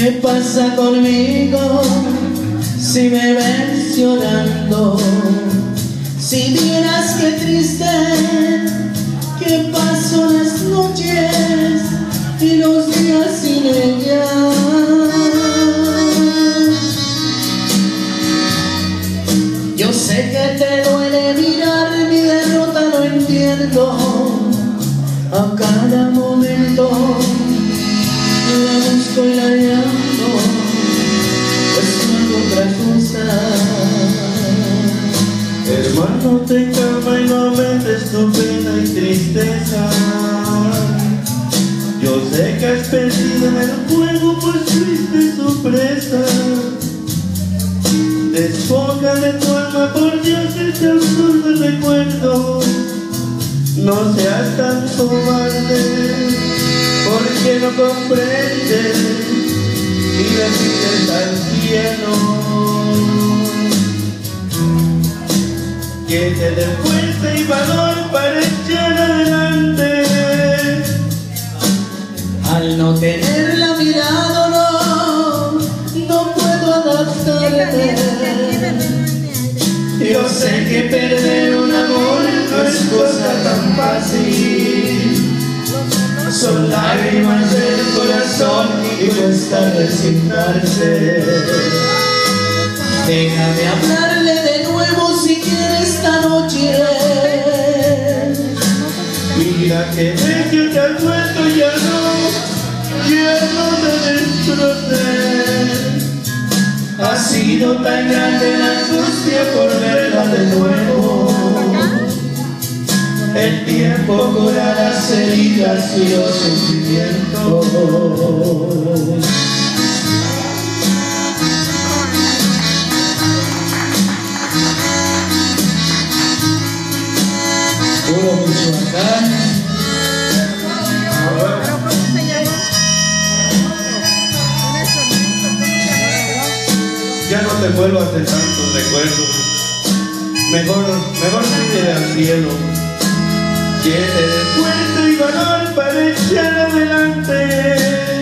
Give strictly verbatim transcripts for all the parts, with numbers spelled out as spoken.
¿Qué pasa conmigo si me ves llorando? Si vieras qué triste que paso las noches y los días sin ella. Yo sé que te duele mirar mi derrota, lo entiendo. A cada momento la busco y la llamo, pues no hay otra cosa. Hermano, te calma y no aumentes tu pena y tristeza. Yo sé que has perdido en el juego, pues fuiste su presa. Despoja de tu alma, por Dios, este absurdo recuerdo. No seas tan cobarde, porque no comprendes y le pides al cielo que te dé fuerza y valor para echar adelante. Al no tenerla a mi lado, no, no puedo adaptarme. Yo sé que perder un amor no es cosa tan fácil. Son lágrimas del corazón y cuesta resignarse. Déjame hablarle de nuevo si quieres esta noche. Mira que ves que te has vuelto, ya no, ya no te destroces. Ha sido tan grande la angustia por verla de nuevo. El tiempo cura las heridas y los sufrimientos. Puro Michoacán. Ya no te vuelvo a hacer tantos recuerdos. Mejor, mejor pídele al cielo que te dé fuerza y valor para echar adelante.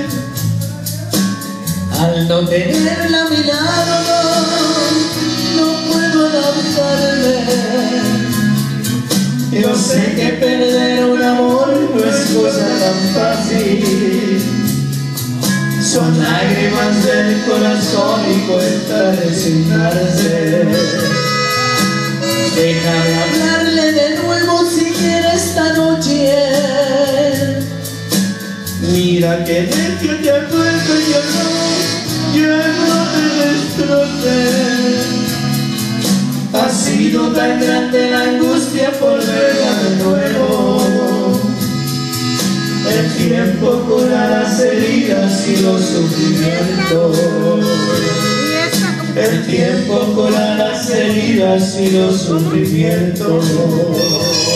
Al no tenerla a mi lado, no, no puedo adaptarme. Yo sé que perder un amor no es cosa tan fácil. Son lágrimas del corazón y cuesta resignarse. Déjame hablarle de nuevo si quiere esta noche. Mira que ves que te has vuelto, ya no, ya no te destroces. Ha sido tan grande la angustia por verla de nuevo. El tiempo cura las heridas y los sufrimientos. El tiempo cura las heridas y los sufrimientos.